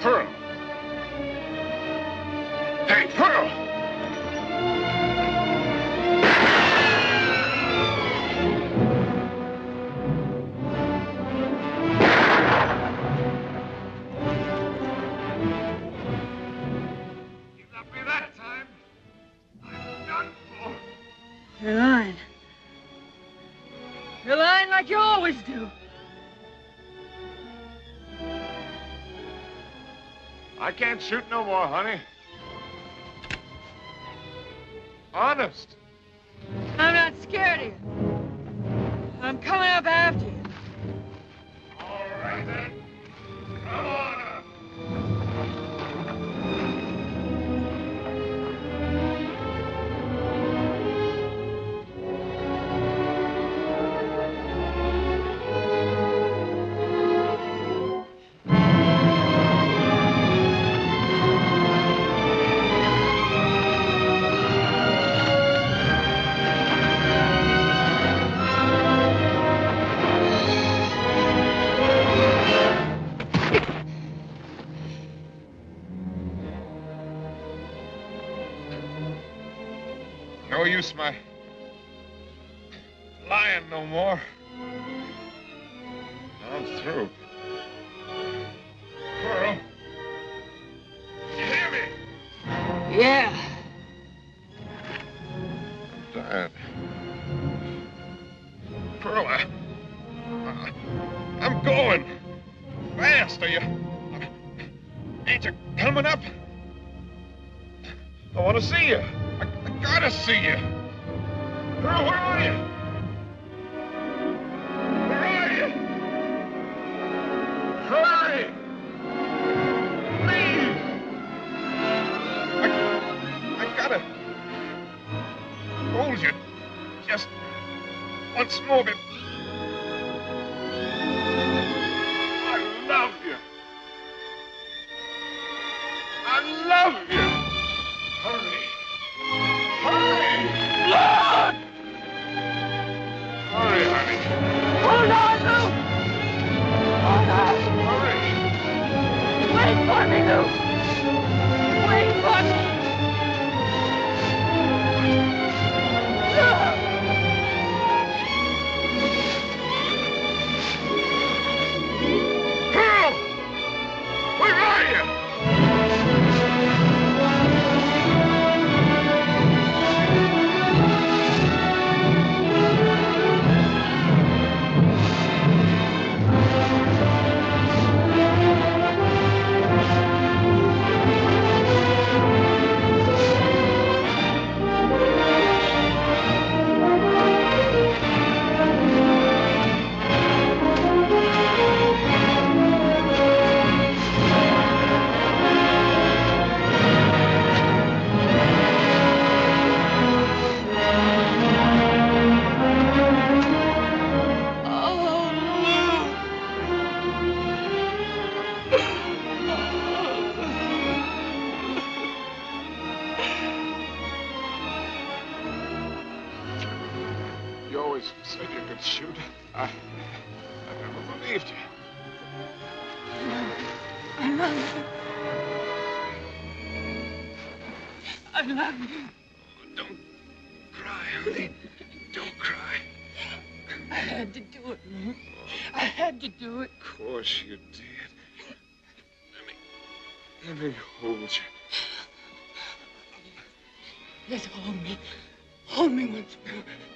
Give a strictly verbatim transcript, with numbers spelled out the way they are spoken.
Pearl. Hey, Pearl! You got me that time. I'm done for. You're lying. You're lying like you always do. I can't shoot no more, honey. Honest. I'm not scared of you. I'm coming up after you. All right, then. Come on up. No use my lying no more. I'm through. Pearl, you hear me? Yeah. Dad. Pearl, I, I, I'm going. Fast, are you? Ain't you coming up? I want to see you. I, I gotta see you. Pearl, where are you? Where are you? Hurry! Please! I, I gotta hold you just once more. But I love you. I love you. Hurry. Hurry! Lord! Hurry, honey. Hold on, Lewt! Hold on! Hurry! Wait for me, Lewt! Wait for me! Lewt! Pearl! Where are you? You always said you could shoot. I, I never believed you. I love you. I love you. Don't cry, honey. Don't cry. I had to do it, Lewt. I had to do it. Of course you did. Let me, let me hold you. Yes, hold me. Hold me once more.